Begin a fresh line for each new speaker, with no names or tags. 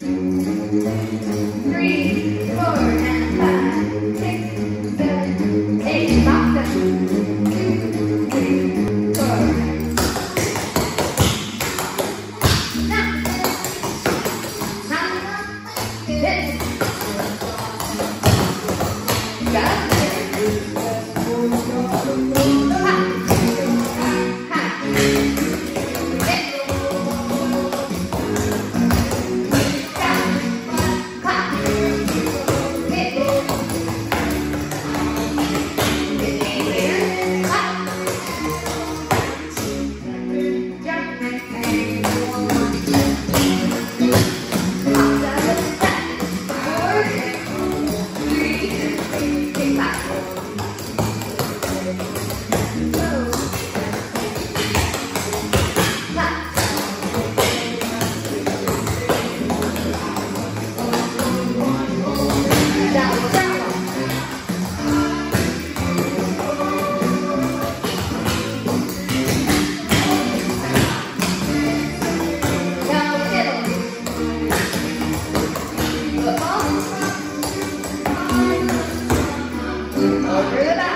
3, 4, and 5, 6, 7, 8. Box them. 2, 3, 4. Now, this. Got it. Over the back.